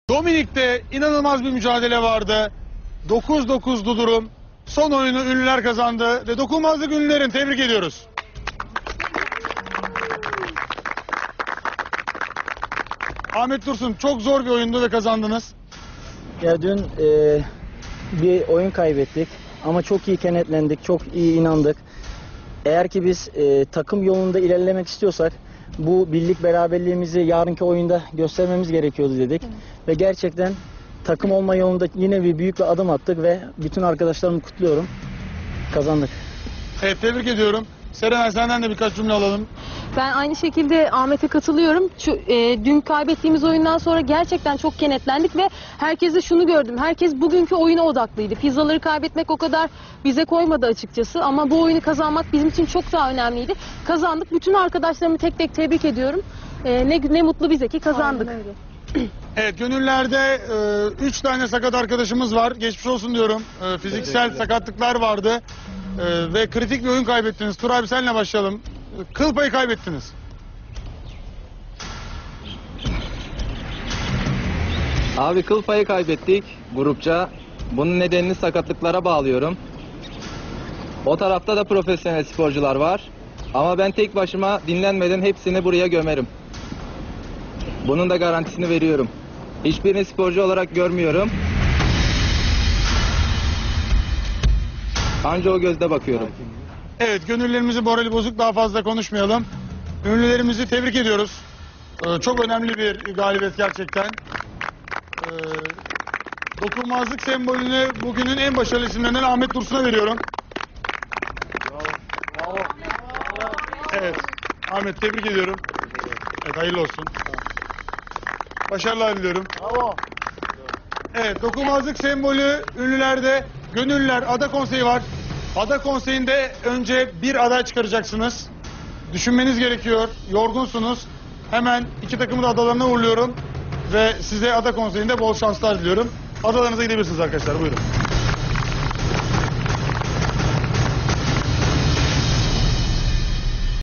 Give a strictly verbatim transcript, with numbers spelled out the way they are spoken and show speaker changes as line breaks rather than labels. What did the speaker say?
Dominik'te inanılmaz bir mücadele vardı. dokuz dokuzdu durum. Son oyunu ünlüler kazandı ve dokunmazlık ünlülerin, tebrik ediyoruz. Ahmet Dursun, çok zor bir oyundu ve kazandınız.
Ya dün e, bir oyun kaybettik ama çok iyi kenetlendik, çok iyi inandık. Eğer ki biz e, takım yolunda ilerlemek istiyorsak bu birlik beraberliğimizi yarınki oyunda göstermemiz gerekiyordu dedik. Ve gerçekten takım olma yolunda yine bir büyük bir adım attık ve bütün arkadaşlarımı kutluyorum. Kazandık.
Evet, tebrik ediyorum. Serenay, senden de birkaç cümle alalım.
Ben aynı şekilde Ahmet'e katılıyorum. Şu, e, dün kaybettiğimiz oyundan sonra gerçekten çok kenetlendik ve herkese şunu gördüm. Herkes bugünkü oyuna odaklıydı. Pizzaları kaybetmek o kadar bize koymadı açıkçası ama bu oyunu kazanmak bizim için çok daha önemliydi. Kazandık. Bütün arkadaşlarımı tek tek tebrik ediyorum. E, ne, ne mutlu bize ki kazandık.
Evet, gönüllerde e, üç tane sakat arkadaşımız var. Geçmiş olsun diyorum. E, fiziksel sakatlıklar vardı. E, ve kritik bir oyun kaybettiniz. Tur abi, senle başlayalım. E, Kıl payı kaybettiniz.
Abi kıl payı kaybettik grupça. Bunun nedenini sakatlıklara bağlıyorum. O tarafta da profesyonel sporcular var. Ama ben tek başıma dinlenmeden hepsini buraya gömerim. Bunun da garantisini veriyorum. Hiçbirini sporcu olarak görmüyorum. Anca o gözle bakıyorum.
Evet, gönüllerimizin morali bozuk, daha fazla konuşmayalım. Ünlülerimizi tebrik ediyoruz. Ee, çok önemli bir galibiyet gerçekten. Ee, dokunmazlık sembolünü bugünün en başarılı isimlerinden Ahmet Dursun'a veriyorum. Evet, Ahmet, tebrik ediyorum. Evet, hayırlı olsun. Başarılar diliyorum. Evet, dokunmazlık sembolü ünlülerde Gönüllüler Ada Konseyi var. Ada Konseyi'nde önce bir aday çıkaracaksınız. Düşünmeniz gerekiyor. Yorgunsunuz. Hemen iki takımı da adalarına uğurluyorum. Ve size Ada Konseyi'nde bol şanslar diliyorum. Adalarınıza gidebilirsiniz arkadaşlar. Buyurun.